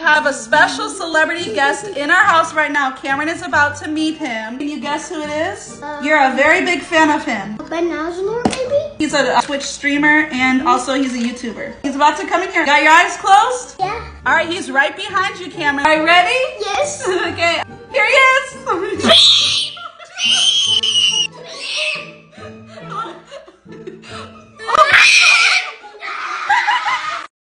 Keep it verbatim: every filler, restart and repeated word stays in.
have a special celebrity guest in our house right now. Cameron is about to meet him. Can you guess who it is? Um, You're a very big fan of him. Ben Nazalor, maybe? He's a Twitch streamer and also he's a YouTuber. He's about to come in here. Got your eyes closed? Yeah. All right, he's right behind you, Cameron. Are you ready? Yes. Okay, here he is.